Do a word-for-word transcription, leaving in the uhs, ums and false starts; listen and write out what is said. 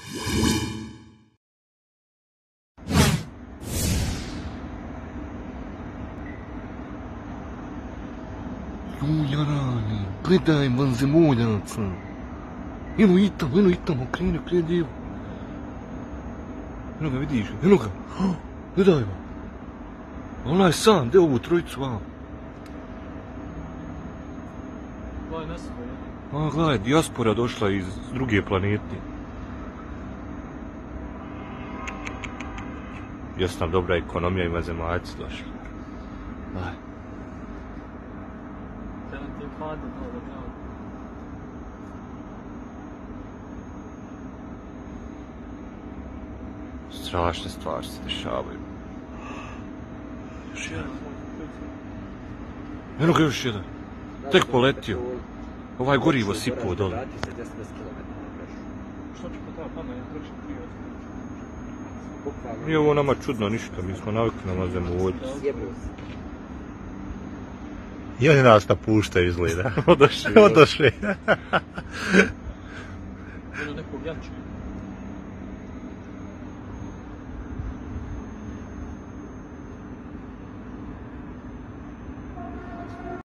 Jarani, gledaj vanzemoljaca. Eno i tamo, eno i tamo, kreni, kreni lijevo. Eno ga vidiš, eno ga. Gledaj ga. Ona je sam, gdje ovu trojicu vam? Gledaj nesako, je? A, gledaj, dijaspora došla iz druge planete. Jes nam dobra ekonomija i vanzemaljci došli. Gledaj. Jedan ti je hladno to da gledam. Strašne stvari se dešavaju. Još jedan. Eno ga još jedan. Tek poletio. Ovaj gorivo sipuo dole. Što ću po ta pana, ja treći prije. Nije ovo nama čudno ništa, mi smo navikli na vanzemaljce. I oni nas napuštaju izgleda. Odošli. Odošli. Ono nekog jače.